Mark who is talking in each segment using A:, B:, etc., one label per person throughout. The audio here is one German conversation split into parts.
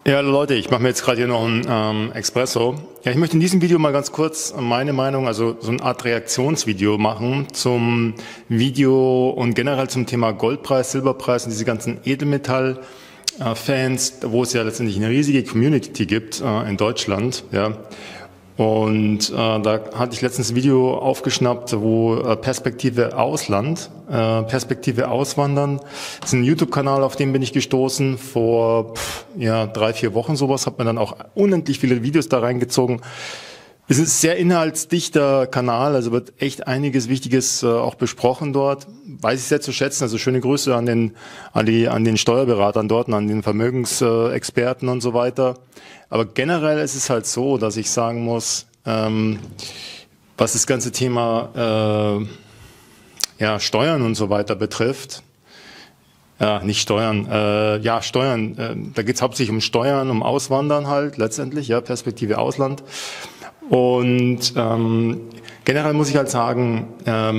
A: Ja, Leute, ich mache mir jetzt gerade hier noch einen Espresso. Ja, ich möchte in diesem Video mal ganz kurz meine Meinung, also so eine Art Reaktionsvideo machen zum Video und generell zum Thema Goldpreis, Silberpreis und diese ganzen Edelmetall-Fans, wo es ja letztendlich eine riesige Community gibt in Deutschland. Ja. Und da hatte ich letztens ein Video aufgeschnappt, wo Perspektive Ausland, Perspektive Auswandern. Das ist ein YouTube-Kanal, auf den bin ich gestoßen vor 3-4 Wochen sowas. Hat man dann auch unendlich viele Videos da reingezogen. Es ist ein sehr inhaltsdichter Kanal, also wird echt einiges Wichtiges auch besprochen dort. Weiß ich sehr zu schätzen. Also schöne Grüße an den Steuerberatern dort und an den Vermögensexperten und so weiter. Aber generell ist es halt so, dass ich sagen muss, was das ganze Thema Steuern und so weiter betrifft, nicht Steuern, Steuern, da geht es hauptsächlich um Steuern, um Auswandern halt letztendlich, ja, Perspektive Ausland. Und generell muss ich halt sagen,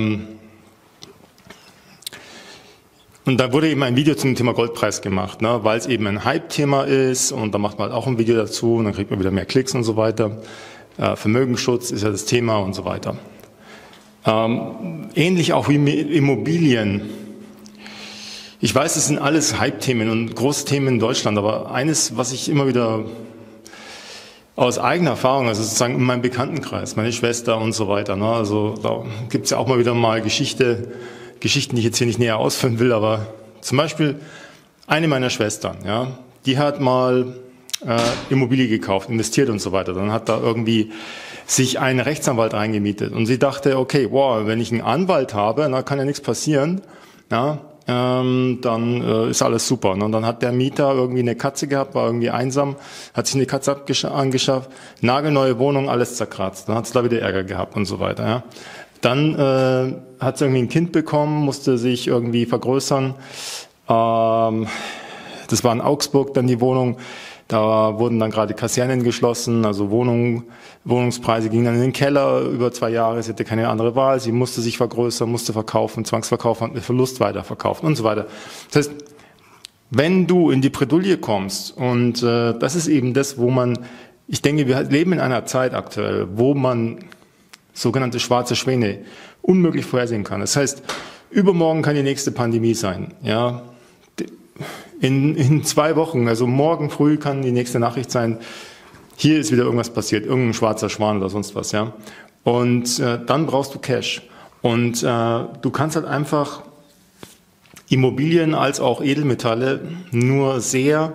A: und da wurde eben ein Video zum Thema Goldpreis gemacht, ne, weil es eben ein Hype-Thema ist und da macht man halt auch ein Video dazu und dann kriegt man wieder mehr Klicks und so weiter. Vermögensschutz ist ja das Thema und so weiter. Ähnlich auch wie Immobilien. Ich weiß, es sind alles Hype-Themen und große Themen in Deutschland, aber eines, was ich immer wieder aus eigener Erfahrung, also sozusagen in meinem Bekanntenkreis, meine Schwester und so weiter, ne, also da gibt's ja auch mal wieder mal Geschichten, die ich jetzt hier nicht näher ausführen will, aber zum Beispiel eine meiner Schwestern, ja, die hat mal Immobilie gekauft, investiert und so weiter. Dann hat da irgendwie sich ein Rechtsanwalt eingemietet und sie dachte, okay, wow, wenn ich einen Anwalt habe, dann kann ja nichts passieren, ja, dann ist alles super. Und dann hat der Mieter irgendwie eine Katze gehabt, war irgendwie einsam, hat sich eine Katze angeschafft, nagelneue Wohnung, alles zerkratzt. Dann hat es da wieder Ärger gehabt und so weiter, ja. Dann hat sie irgendwie ein Kind bekommen, musste sich irgendwie vergrößern. Das war in Augsburg dann die Wohnung. Da wurden dann gerade Kasernen geschlossen, also Wohnungspreise gingen dann in den Keller über 2 Jahre. Sie hatte keine andere Wahl. Sie musste sich vergrößern, musste verkaufen, Zwangsverkauf, hat mit Verlust weiterverkauft und so weiter. Das heißt, wenn du in die Bredouille kommst und das ist eben das, wo man, ich denke, wir leben in einer Zeit aktuell, wo man sogenannte schwarze Schwäne unmöglich vorhersehen kann. Das heißt, übermorgen kann die nächste Pandemie sein. Ja, in 2 Wochen, also morgen früh kann die nächste Nachricht sein, hier ist wieder irgendwas passiert, irgendein schwarzer Schwan oder sonst was. Ja, und dann brauchst du Cash. Und du kannst halt einfach Immobilien als auch Edelmetalle nur sehr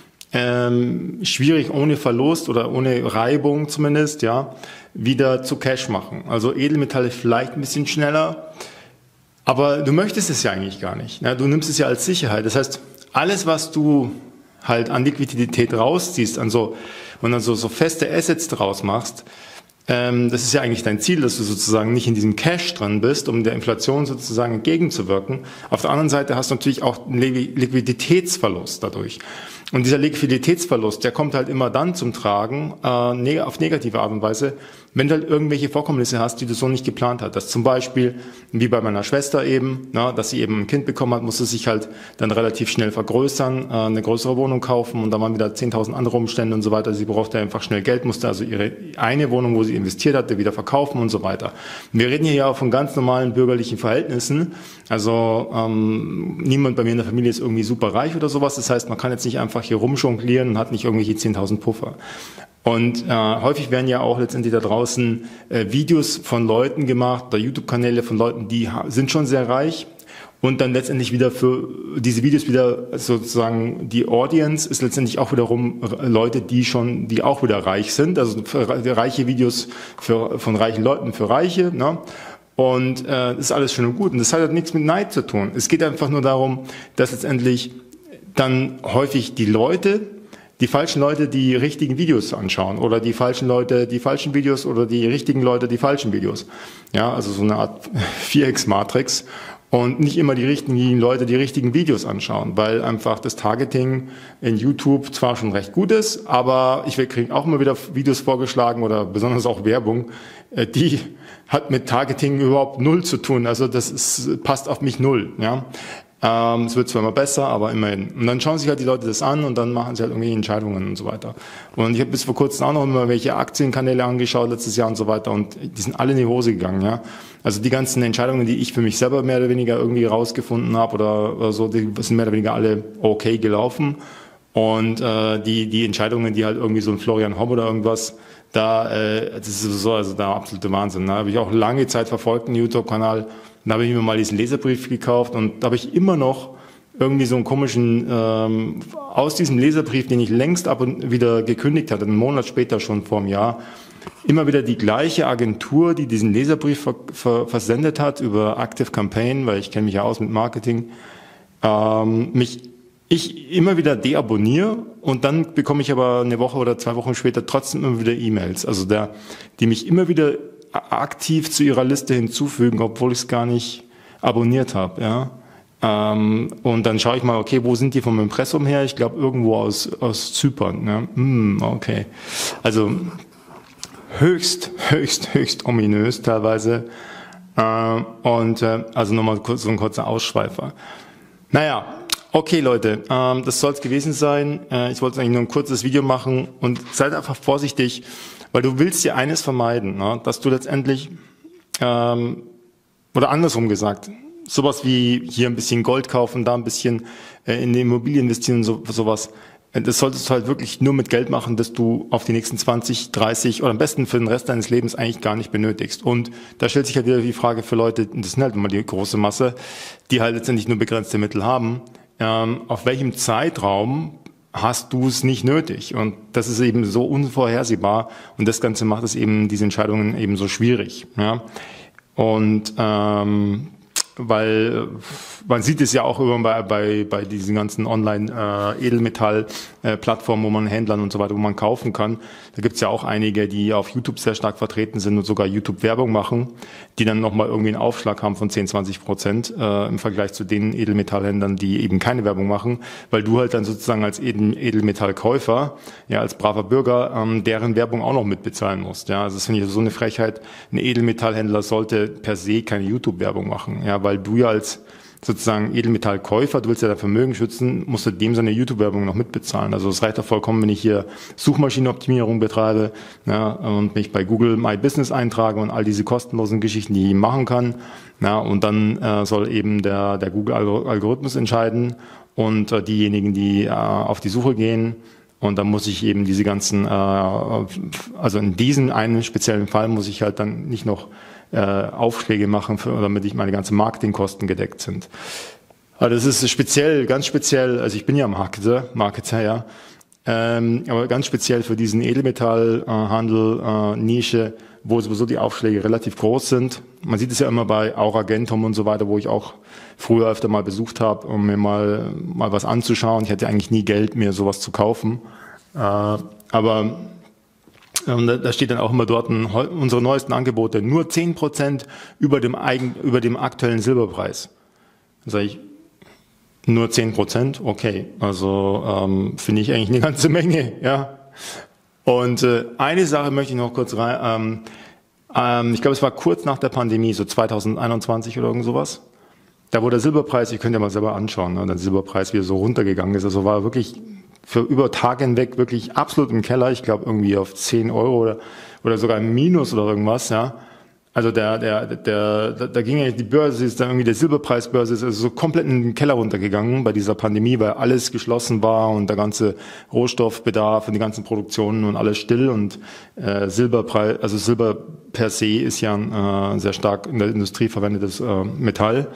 A: schwierig ohne Verlust oder ohne Reibung zumindest, ja, wieder zu Cash machen. Also Edelmetalle vielleicht ein bisschen schneller, aber du möchtest es ja eigentlich gar nicht. Ne? Du nimmst es ja als Sicherheit. Das heißt, alles, was du halt an Liquidität rausziehst, und dann so feste Assets draus machst, das ist ja eigentlich dein Ziel, dass du sozusagen nicht in diesem Cash drin bist, um der Inflation sozusagen entgegenzuwirken. Auf der anderen Seite hast du natürlich auch einen Liquiditätsverlust dadurch. Und dieser Liquiditätsverlust, der kommt halt immer dann zum Tragen, auf negative Art und Weise, wenn du halt irgendwelche Vorkommnisse hast, die du so nicht geplant hattest. Zum Beispiel, wie bei meiner Schwester eben, dass sie eben ein Kind bekommen hat, musste sich halt dann relativ schnell vergrößern, eine größere Wohnung kaufen und da waren wieder 10.000 andere Umstände und so weiter. Sie brauchte einfach schnell Geld, musste also ihre eine Wohnung, wo sie investiert hatte, wieder verkaufen und so weiter. Wir reden hier ja auch von ganz normalen bürgerlichen Verhältnissen. Also niemand bei mir in der Familie ist irgendwie super reich oder sowas. Das heißt, man kann jetzt nicht einfach hier rumjonglieren und hat nicht irgendwelche 10.000 Puffer. Und häufig werden ja auch letztendlich da draußen Videos von Leuten gemacht, oder YouTube-Kanäle von Leuten, die sind schon sehr reich und dann letztendlich wieder für diese Videos wieder sozusagen die Audience ist letztendlich auch wiederum Leute, die auch wieder reich sind, also reiche Videos von reichen Leuten für Reiche, ne? Und das ist alles schön und gut und das hat halt nichts mit Neid zu tun. Es geht einfach nur darum, dass letztendlich dann häufig die falschen Leute die richtigen Videos anschauen oder die falschen Leute die falschen Videos oder die richtigen Leute die falschen Videos. Ja, also so eine Art Vierecksmatrix und nicht immer die richtigen Leute die richtigen Videos anschauen, weil einfach das Targeting in YouTube zwar schon recht gut ist, aber wir kriegen auch immer wieder Videos vorgeschlagen oder besonders auch Werbung, die hat mit Targeting überhaupt null zu tun. Also passt auf mich null. Ja. Es wird zwar immer besser, aber immerhin. Und dann schauen sich halt die Leute das an und dann machen sie halt irgendwelche Entscheidungen und so weiter. Und ich habe bis vor kurzem auch noch immer welche Aktienkanäle angeschaut letztes Jahr und so weiter und die sind alle in die Hose gegangen, ja. Also die ganzen Entscheidungen, die ich für mich selber mehr oder weniger irgendwie rausgefunden habe oder so, die sind mehr oder weniger alle okay gelaufen. Und die Entscheidungen, die halt irgendwie so ein Florian Homm oder irgendwas, das ist so, also der absolute Wahnsinn. Da habe ich auch lange Zeit verfolgt, einen YouTube-Kanal. Dann habe ich mir mal diesen Leserbrief gekauft und da habe ich immer noch irgendwie so einen komischen, aus diesem Leserbrief, den ich längst ab und wieder gekündigt hatte, einen Monat später schon vor einem Jahr, immer wieder die gleiche Agentur, die diesen Leserbrief versendet hat über Active Campaign, weil ich kenne mich ja aus mit Marketing, ich immer wieder deabonniere und dann bekomme ich aber eine Woche oder 2 Wochen später trotzdem immer wieder E-Mails, also die mich immer wieder aktiv zu ihrer Liste hinzufügen, obwohl ich es gar nicht abonniert habe, ja. Und dann schaue ich mal, okay, wo sind die vom Impressum her? Ich glaube irgendwo aus Zypern. Ja. Okay. Also höchst ominös teilweise. Also nochmal so ein kurzer Ausschweifer. Naja, okay Leute, das soll es gewesen sein. Ich wollte eigentlich nur ein kurzes Video machen und seid einfach vorsichtig, weil du willst dir eines vermeiden, ne? Dass du letztendlich, oder andersrum gesagt, sowas wie hier ein bisschen Gold kaufen, da ein bisschen in die Immobilie investieren und sowas, das solltest du halt wirklich nur mit Geld machen, dass du auf die nächsten 20, 30 oder am besten für den Rest deines Lebens eigentlich gar nicht benötigst. Und da stellt sich halt wieder die Frage für Leute, das sind halt immer die große Masse, die halt letztendlich nur begrenzte Mittel haben, auf welchem Zeitraum hast du es nicht nötig? Und das ist eben so unvorhersehbar und das Ganze macht es eben, diese Entscheidungen eben so schwierig. Ja? Und weil man sieht es ja auch immer bei diesen ganzen Online-Edelmetall-Plattformen, wo man Händlern und so weiter, wo man kaufen kann. Da gibt's ja auch einige, die auf YouTube sehr stark vertreten sind und sogar YouTube-Werbung machen, die dann nochmal irgendwie einen Aufschlag haben von 10-20% im Vergleich zu den Edelmetallhändlern, die eben keine Werbung machen, weil du halt dann sozusagen als Edelmetallkäufer, ja als braver Bürger, deren Werbung auch noch mitbezahlen musst. Ja, also das finde ich so eine Frechheit. Ein Edelmetallhändler sollte per se keine YouTube-Werbung machen, ja, weil du ja als sozusagen Edelmetallkäufer, du willst ja dein Vermögen schützen, musst du dem seine YouTube-Werbung noch mitbezahlen. Also es reicht doch vollkommen, wenn ich hier Suchmaschinenoptimierung betreibe, ja, und mich bei Google My Business eintrage und all diese kostenlosen Geschichten, die ich machen kann. Ja, und dann soll eben der Google-Algorithmus entscheiden und diejenigen, die auf die Suche gehen. Und dann muss ich eben diese ganzen, also in diesem einen speziellen Fall muss ich halt dann nicht noch Aufschläge machen, damit meine ganzen Marketingkosten gedeckt sind. Also das ist speziell, ganz speziell, also ich bin ja Marketer, ja, aber ganz speziell für diesen Edelmetallhandel, Nische, wo sowieso die Aufschläge relativ groß sind. Man sieht es ja immer bei Auragentum und so weiter, wo ich auch früher öfter mal besucht habe, um mir mal was anzuschauen. Ich hatte eigentlich nie Geld, mir sowas zu kaufen. Aber da steht dann auch immer dort unsere neuesten Angebote, nur 10% über dem aktuellen Silberpreis. Dann sage ich, nur 10%? Okay, also finde ich eigentlich eine ganze Menge, ja. Und eine Sache möchte ich noch kurz rein, ich glaube, es war kurz nach der Pandemie, so 2021 oder irgend sowas. Da wo der Silberpreis, ihr könnt ja mal selber anschauen, ne, der Silberpreis wieder so runtergegangen ist, also war wirklich für über Tage hinweg wirklich absolut im Keller, ich glaube irgendwie auf 10 Euro oder sogar im Minus oder irgendwas, ja. Also da ging ja die Börse, ist dann irgendwie der Silberpreisbörse ist also so komplett in den Keller runtergegangen bei dieser Pandemie, weil alles geschlossen war und der ganze Rohstoffbedarf und die ganzen Produktionen und alles still und Silberpreis, also Silber per se ist ja ein sehr stark in der Industrie verwendetes Metall.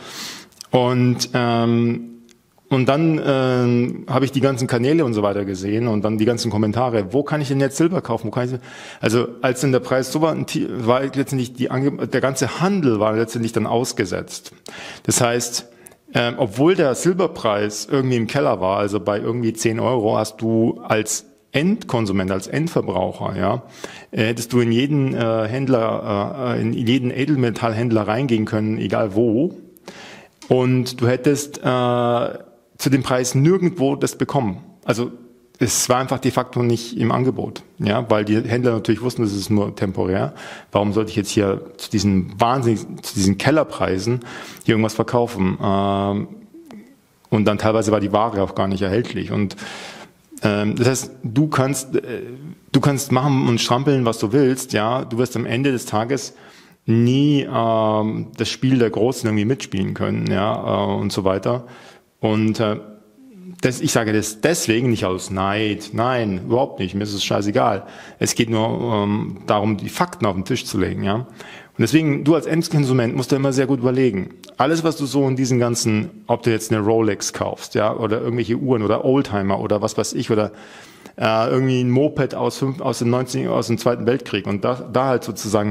A: Und dann habe ich die ganzen Kanäle und so weiter gesehen und dann die ganzen Kommentare. Wo kann ich denn jetzt Silber kaufen? Also als dann der Preis so war letztendlich der ganze Handel war letztendlich dann ausgesetzt. Das heißt, obwohl der Silberpreis irgendwie im Keller war, also bei irgendwie 10 Euro, hast du als Endkonsument, als Endverbraucher, ja, hättest du in jeden in jeden Edelmetallhändler reingehen können, egal wo, und du hättest zu dem Preis nirgendwo das bekommen. Also es war einfach de facto nicht im Angebot, ja, weil die Händler natürlich wussten, das ist nur temporär. Warum sollte ich jetzt hier zu diesen Kellerpreisen hier irgendwas verkaufen? Und dann teilweise war die Ware auch gar nicht erhältlich. Und das heißt, du kannst machen und strampeln, was du willst, ja. Du wirst am Ende des Tages nie das Spiel der Großen irgendwie mitspielen können, ja, und so weiter. Und ich sage das deswegen nicht aus Neid, nein, überhaupt nicht, mir ist es scheißegal. Es geht nur darum, die Fakten auf den Tisch zu legen, ja. Und deswegen, du als Endkonsument musst du immer sehr gut überlegen. Alles, was du so in diesen ganzen, ob du jetzt eine Rolex kaufst, ja, oder irgendwelche Uhren oder Oldtimer oder was weiß ich, oder irgendwie ein Moped aus dem Zweiten Weltkrieg und da halt sozusagen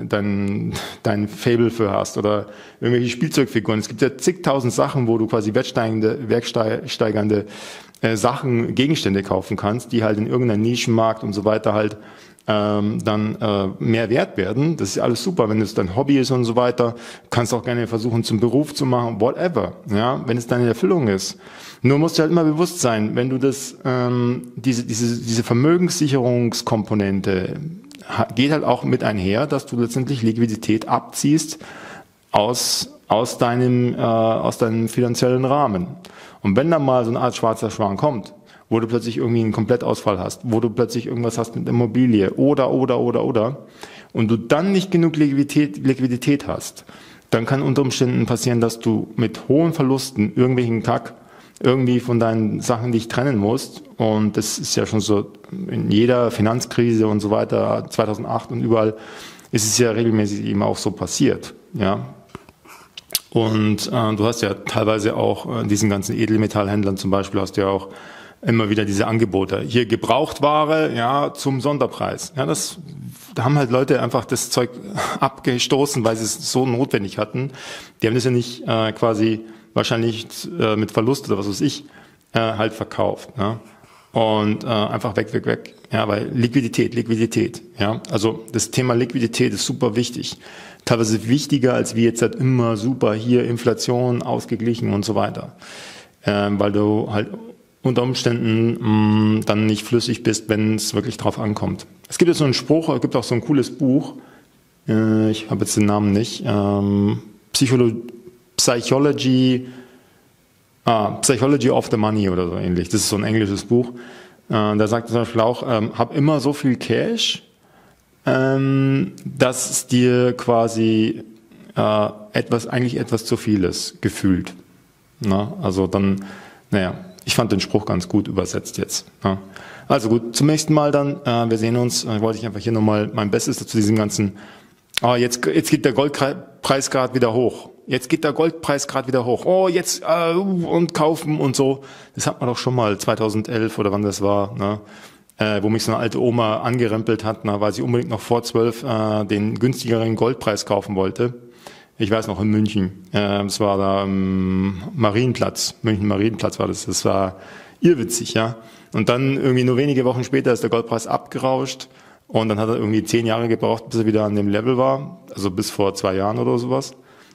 A: dein Faible für hast oder irgendwelche Spielzeugfiguren. Es gibt ja zigtausend Sachen, wo du quasi wertsteigernde Sachen, Gegenstände kaufen kannst, die halt in irgendeinem Nischenmarkt und so weiter halt dann mehr wert werden. Das ist alles super, wenn es dein Hobby ist und so weiter. Kannst auch gerne versuchen, zum Beruf zu machen, whatever, ja, wenn es deine Erfüllung ist. Nur musst du halt immer bewusst sein, wenn du diese Vermögenssicherungskomponente geht halt auch mit einher, dass du letztendlich Liquidität abziehst aus deinem finanziellen Rahmen. Und wenn dann mal so eine Art schwarzer Schwan kommt, wo du plötzlich irgendwie einen Komplettausfall hast, wo du plötzlich irgendwas hast mit Immobilie oder, und du dann nicht genug Liquidität hast, dann kann unter Umständen passieren, dass du mit hohen Verlusten irgendwelchen Kack irgendwie von deinen Sachen dich trennen musst. Und das ist ja schon so in jeder Finanzkrise und so weiter, 2008 und überall, ist es ja regelmäßig eben auch so passiert, ja. Und du hast ja teilweise auch diesen ganzen Edelmetallhändlern zum Beispiel, hast du ja auch immer wieder diese Angebote. Hier Gebrauchtware, ja, zum Sonderpreis. Ja, da haben halt Leute einfach das Zeug abgestoßen, weil sie es so notwendig hatten. Die haben das ja nicht quasi wahrscheinlich mit Verlust oder was weiß ich halt verkauft. Ja? Und einfach weg. Ja, weil Liquidität. Ja, also das Thema Liquidität ist super wichtig. Teilweise wichtiger, als wie jetzt halt immer super hier Inflation ausgeglichen und so weiter. Weil du halt unter Umständen dann nicht flüssig bist, wenn es wirklich drauf ankommt. Es gibt jetzt so einen Spruch, es gibt auch so ein cooles Buch, ich habe jetzt den Namen nicht, Psychology of the Money oder so ähnlich. Das ist so ein englisches Buch. Da sagt zum Beispiel auch, hab immer so viel Cash, dass es dir quasi etwas zu viel ist, gefühlt. Na, also dann, naja, ich fand den Spruch ganz gut übersetzt jetzt. Ja. Also gut, zum nächsten Mal dann. Wir sehen uns. Wollte ich einfach hier nochmal mein Bestes zu diesem ganzen. Jetzt geht der Goldpreis gerade wieder hoch. Oh, jetzt und kaufen und so. Das hat man doch schon mal 2011 oder wann das war, ne? Wo mich so eine alte Oma angerempelt hat, weil sie unbedingt noch vor 12 den günstigeren Goldpreis kaufen wollte. Ich weiß noch, in München. Es war da Marienplatz. München Marienplatz war das. Das war irrwitzig, ja. Und dann irgendwie nur wenige Wochen später ist der Goldpreis abgerauscht. Und dann hat er irgendwie 10 Jahre gebraucht, bis er wieder an dem Level war. Also bis vor 2 Jahren oder sowas.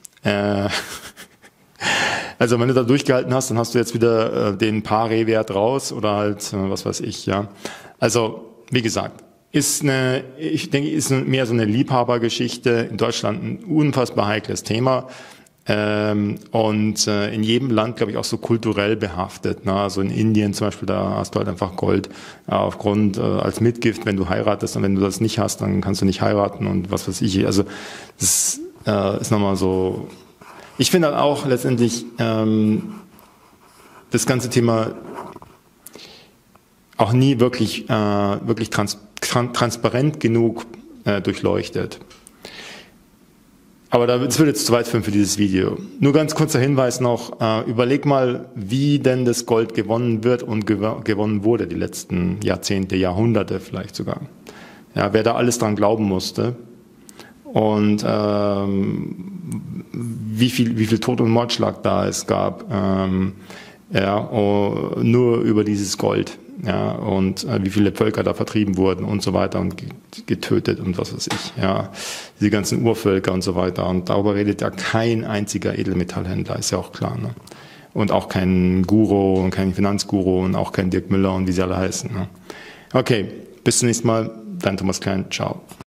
A: Also wenn du da durchgehalten hast, dann hast du jetzt wieder den Pari-Wert raus oder halt, was weiß ich, ja. Also, wie gesagt. Ich denke, ist mehr so eine Liebhabergeschichte. In Deutschland ein unfassbar heikles Thema. Und in jedem Land, glaube ich, auch so kulturell behaftet. Ne? Also in Indien zum Beispiel, da hast du halt einfach Gold aufgrund als Mitgift, wenn du heiratest. Und wenn du das nicht hast, dann kannst du nicht heiraten und was weiß ich. Also das ist nochmal so. Ich finde halt auch letztendlich das ganze Thema auch nie wirklich transparent genug durchleuchtet. Aber das würde jetzt zu weit führen für dieses Video. Nur ganz kurzer Hinweis noch, überleg mal, wie denn das Gold gewonnen wird und gewonnen wurde die letzten Jahrzehnte, Jahrhunderte vielleicht sogar. Ja, wer da alles dran glauben musste und wie viel Tod und Mordschlag da es gab, nur über dieses Gold. Ja, und wie viele Völker da vertrieben wurden und so weiter und getötet und was weiß ich, ja, diese ganzen Urvölker und so weiter. Und darüber redet ja kein einziger Edelmetallhändler, ist ja auch klar, ne? Und auch kein Guru und kein Finanzguru und auch kein Dirk Müller und wie sie alle heißen, ne? Okay, bis zum nächsten Mal, dein Thomas Klein, ciao.